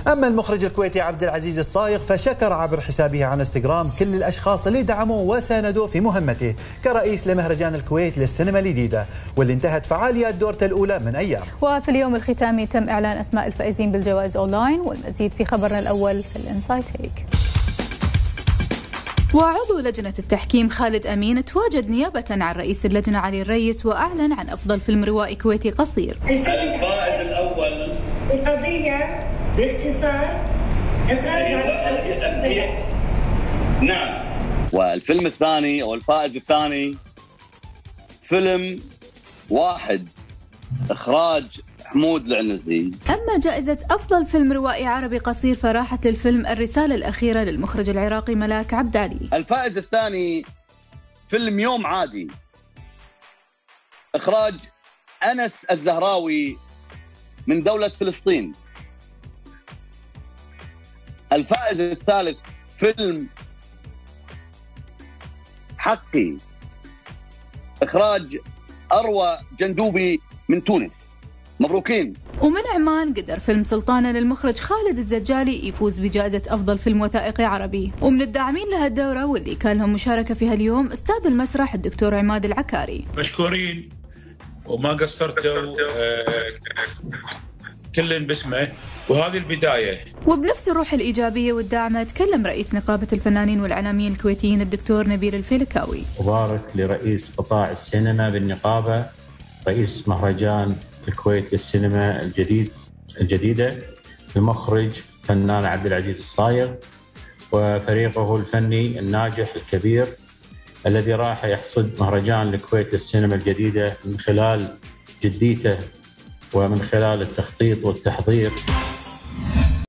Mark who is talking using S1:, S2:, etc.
S1: أما المخرج الكويتي عبد العزيز الصايغ فشكر عبر حسابه على انستغرام كل الأشخاص اللي دعموه وساندوه في مهمته كرئيس لمهرجان الكويت للسينما الجديدة، واللي انتهت فعاليات دورته الأولى من أيام.
S2: وفي اليوم الختامي تم إعلان أسماء الفائزين بالجوائز أونلاين، والمزيد في خبرنا الأول في الإنسايت هيك. وعضو لجنة التحكيم خالد أمين تواجد نيابة عن رئيس اللجنة علي الريس وأعلن عن أفضل فيلم روائي كويتي قصير.
S3: الفائز الأول
S4: القضية باختصار إخراج
S3: نعم. والفيلم الثاني أو الفائز الثاني فيلم واحد إخراج حمود العنزي.
S2: أما جائزة أفضل فيلم روائي عربي قصير فراحت للفيلم الرسالة الأخيرة للمخرج العراقي ملاك عبد علي.
S3: الفائز الثاني فيلم يوم عادي إخراج أنس الزهراوي من دولة فلسطين. الفائز الثالث فيلم حقي إخراج أروى جندوبي من تونس. مبروكين.
S2: ومن عمان قدر فيلم سلطانة للمخرج خالد الزجالي يفوز بجائزة أفضل فيلم وثائقي عربي. ومن الداعمين لهالدورة واللي كان لهم مشاركة فيها اليوم أستاذ المسرح الدكتور عماد العكاري.
S5: مشكورين وما قصرتوا، كل باسمه، وهذه البداية.
S2: وبنفس الروح الإيجابية والدعم تكلم رئيس نقابة الفنانين والإعلاميين الكويتيين الدكتور نبيل الفيلكاوي.
S6: مبارك لرئيس قطاع السينما بالنقابة، رئيس مهرجان الكويت للسينما الجديدة، المخرج فنان عبد العزيز الصايغ وفريقه الفني الناجح الكبير الذي راح يحصد مهرجان الكويت للسينما الجديدة من خلال جديته ومن خلال التخطيط والتحضير.